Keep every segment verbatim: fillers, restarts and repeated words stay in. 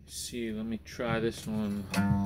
See, let me try this one.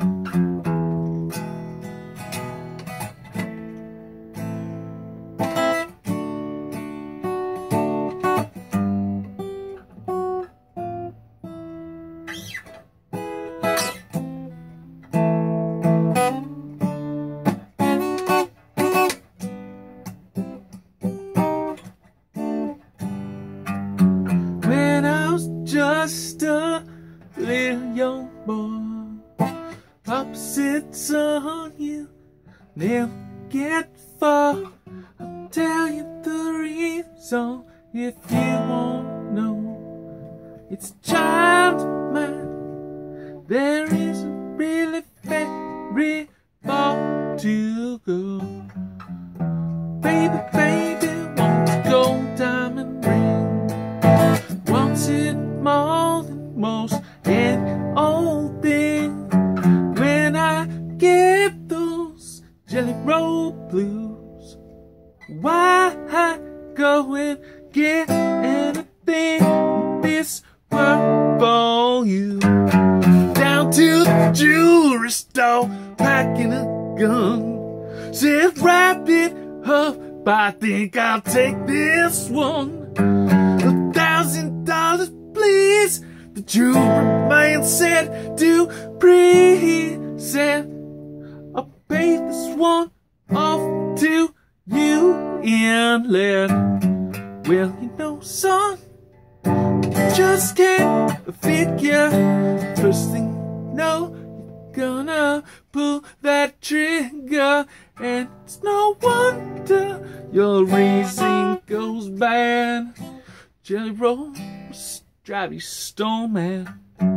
When I was just a little young boy, opposites on you never get far. I'll tell you the reason if you won't know. It's a child of mine. There isn't really very far to go. Baby, baby, wants a gold diamond ring. Wants it more than most any old thing. When I get those jelly roll blues, why I go and get anything in this world for you? Down to the jewelry store, packing a gun. Said wrap it up, I think I'll take this one. A thousand dollars, please. The jewelry man said, Dupree said, I'll pay this one off to you in lead. Well, you know, son, just can't figure. First thing you know, you're gonna pull that trigger, and it's no wonder your reason goes bad. Jelly rolls drive you stone mad.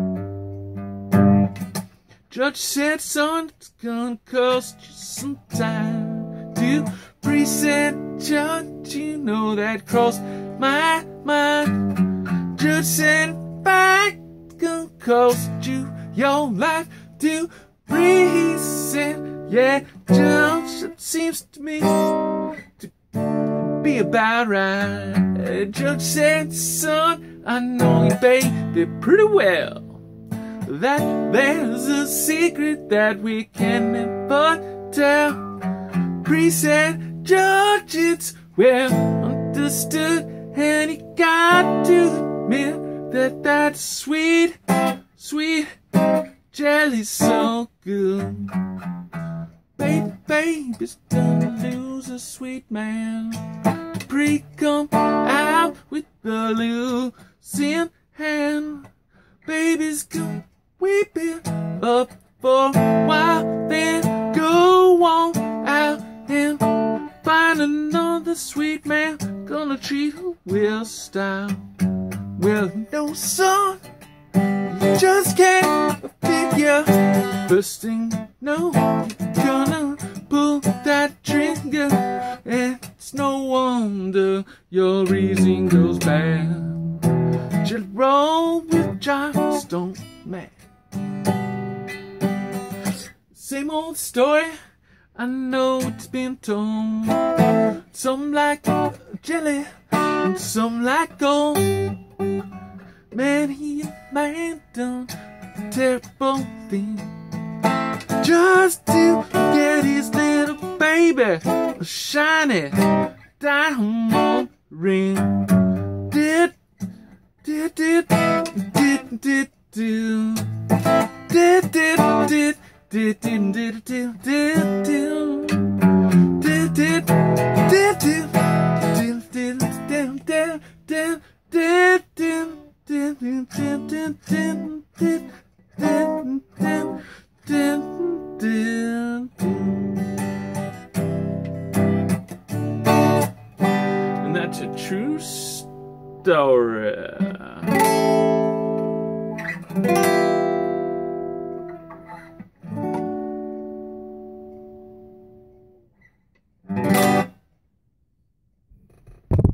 Judge said, son, it's gonna cost you some time. Dupree said, judge, you know that crossed my mind. Judge said, in fact, it's gonna cost you your life. Dupree said, yeah, judge, it seems to me to be about right. Judge said, son, I know you baby pretty well, that there's a secret that we can never tell. Preis said, judge, it's well understood, and you got to admit that that sweet, sweet jelly's so good. Baby, baby's gonna lose a sweet man. Dupree come out with the losing hand. Baby's gonna weep it up for a while, then go on out and find another sweet man, gonna treat her with style. Well, no, son, you just can't figure. First thing you know, you're gonna pull that trigger, and it's no wonder your reason goes bad. Jelly roll with jive stone mad. Same old story, I know it's been told. Some like jelly and some like gold. Man, he a man done a terrible thing just to get his little baby a shiny diamond ring. Did did did did did do did did did did did did did did do did did did did did did did did did did. And that's a true story.